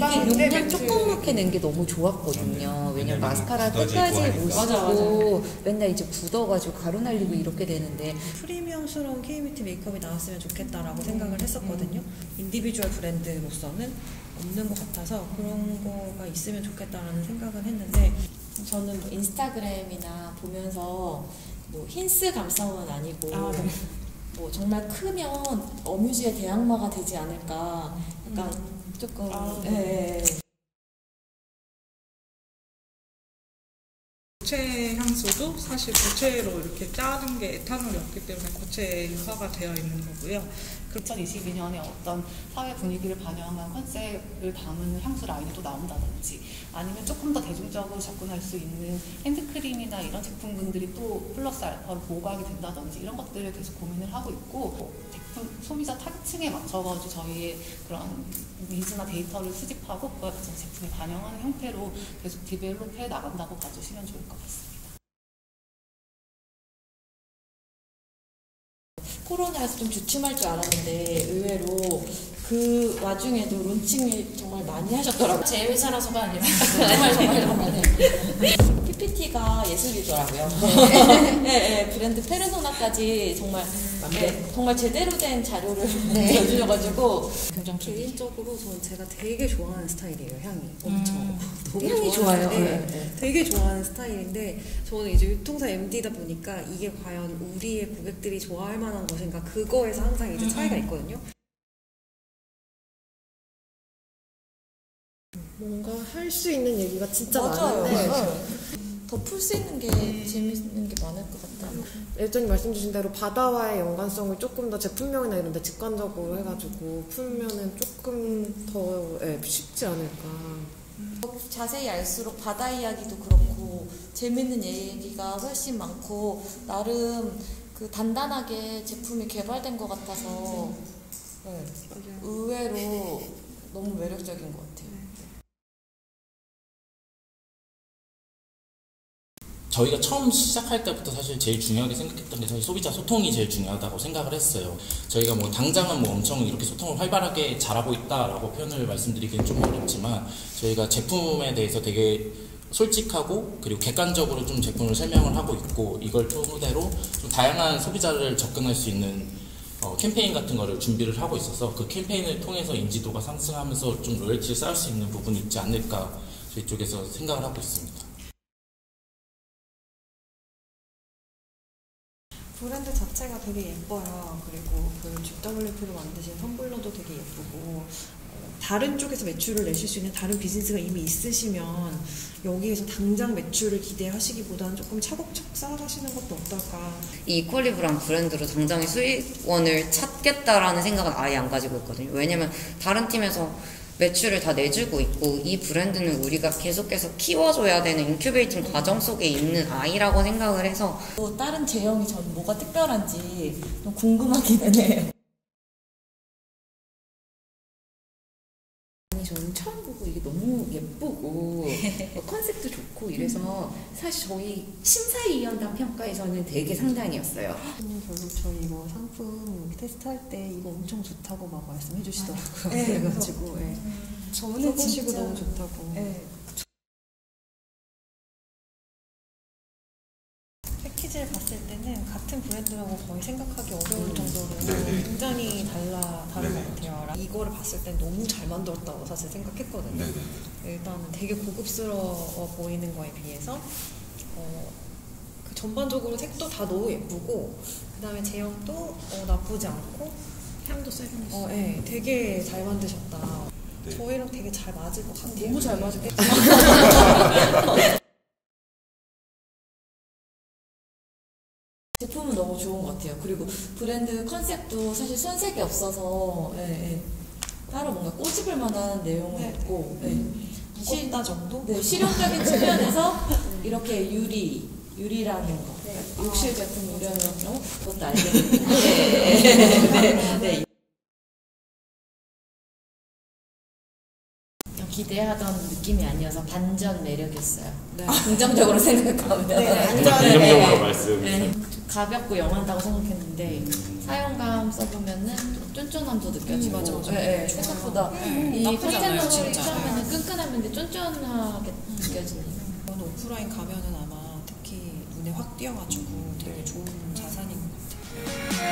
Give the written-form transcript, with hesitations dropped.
용량 조그맣게 낸 게 너무 좋았거든요. 왜냐면 마스카라 끝까지 못 쓰고 맨날 이제 굳어가지고 가루 날리고 이렇게 되는데 프리미엄스러운 K뷰티 메이크업이 나왔으면 좋겠다라고 생각을 했었거든요. 인디비주얼 브랜드로서는 없는 것 같아서 그런 거가 있으면 좋겠다라는 생각은 했는데, 저는 뭐 인스타그램이나 보면서 뭐 흰스 감성은 아니고 뭐 정말 크면 어뮤즈의 대항마가 되지 않을까, 약간 조금 고체 향수도 사실 고체로 이렇게 짜는 게 에탄올이었기 때문에 고체 유화가 되어 있는 거고요. 2022년에 어떤 사회 분위기를 반영한 컨셉을 담은 향수 라인이 또 나온다든지, 아니면 조금 더 대중적으로 접근할 수 있는 핸드크림이나 이런 제품군들이 또 플러스 알파로 보강이 된다든지, 이런 것들을 계속 고민을 하고 있고, 제품 소비자 타겟층에 맞춰가지고 저희의 그런 니즈나 데이터를 수집하고 그걸 가진 제품에 반영하는 형태로 계속 디벨롭해 나간다고 봐주시면 좋을 것 같습니다. 코로나에서 좀 주춤할 줄 알았는데 의외로 그 와중에도 론칭을 정말 많이 하셨더라고요. 제 회사라서가 아니라 정말 PPT가 예술이더라고요. 네, 브랜드 페르소나까지 정말 제대로 된 자료를 내주셔가지고 개인적으로 제가 되게 좋아하는 스타일이에요. 향이 엄청 너무 향이 좋아요. 되게 좋아하는 스타일인데, 저는 이제 유통사 MD다 보니까 이게 과연 우리의 고객들이 좋아할 만한 것인가, 그거에서 항상 이제 차이가 있거든요. 뭔가 할 수 있는 얘기가 진짜 많은데 더 풀 수 있는 게 재밌는 게 많을 것 같다. 예전에 말씀 주신 대로 바다와의 연관성을 조금 더 제품명이나 이런 데 직관적으로 해가지고 풀면은 조금 더 쉽지 않을까. 자세히 알수록 바다 이야기도 그렇고 재밌는 얘기가 훨씬 많고, 나름 그 단단하게 제품이 개발된 것 같아서 의외로 너무 매력적인 것 같아요. 저희가 처음 시작할 때부터 사실 제일 중요하게 생각했던 게 사실 소비자 소통이 제일 중요하다고 생각을 했어요. 저희가 뭐 당장은 뭐 엄청 이렇게 소통을 활발하게 잘하고 있다라고 표현을 말씀드리기는 좀 어렵지만, 저희가 제품에 대해서 되게 솔직하고 그리고 객관적으로 좀 제품을 설명을 하고 있고, 이걸 토대로 좀 다양한 소비자를 접근할 수 있는 캠페인 같은 거를 준비를 하고 있어서, 그 캠페인을 통해서 인지도가 상승하면서 좀 로열티를 쌓을 수 있는 부분이 있지 않을까 저희 쪽에서 생각을 하고 있습니다. 브랜드 자체가 되게 예뻐요. 그리고 그 GWP로 만드신 텀블러도 되게 예쁘고, 다른 쪽에서 매출을 내실 수 있는 다른 비즈니스가 이미 있으시면 여기에서 당장 매출을 기대하시기보다는 조금 차곡차곡 쌓아가시는 것도 어떨까. 이 이퀄리브란 브랜드로 당장의 수익원을 찾겠다라는 생각은 아예 안 가지고 있거든요. 왜냐면 다른 팀에서 매출을 다 내주고 있고, 이 브랜드는 우리가 계속해서 키워줘야 되는 인큐베이팅 과정 속에 있는 아이라고 생각을 해서, 또 다른 제형이 전 뭐가 특별한지 좀 궁금하기는 해요. 저는 처음 보고 이게 너무 예쁘고 컨셉도 좋고 이래서 사실 저희 심사위원단 평가에서는 되게 상당이었어요. 결국 저희 이거 상품 테스트할 때 이거 엄청 좋다고 막 말씀해 주시더라고요. 그래가지고 저는 보시고 너무 좋다고. 패키지를 봤을 때는 같은 브랜드라고 거의 생각하기 어려울 정도로 굉장히 다른 것 같아요. 이거를 봤을 땐 너무 잘 만들었다고 사실 생각했거든요. 일단은 되게 고급스러워 보이는 거에 비해서 그 전반적으로 색도 다 너무 예쁘고, 그 다음에 제형도 나쁘지 않고, 향도 세련했어요. 되게 잘 만드셨다. 저희랑 되게 잘 맞을 것 같아요. 너무 잘 맞을 것 같아요. 제품은 너무 좋은 것 같아요. 그리고 브랜드 컨셉도 사실 손색이 없어서 따로 뭔가 꼬집을 만한 내용은 없고, 무겁다 정도? 실용적인 측면에서 이렇게 유리라는 거, 욕실 제품 유리라는 거, 그것도 알겠는데 기대하던 느낌이 아니어서 반전 매력이었어요. 긍정적으로 생각하면 긍정적으로 말씀. 가볍고 영하다고 생각했는데 사용감 써보면은 쫀쫀한 쫀쫀함도 느껴지고 맞아. 네, 생각보다 이 나쁘지 않아요, 컨테이너를 진짜. 처음에는 끈끈했는데 쫀쫀하게 느껴지네요. 저는 오프라인 가면은 아마 특히 눈에 확 띄어가지고 되게 좋은 자산인 것 같아요.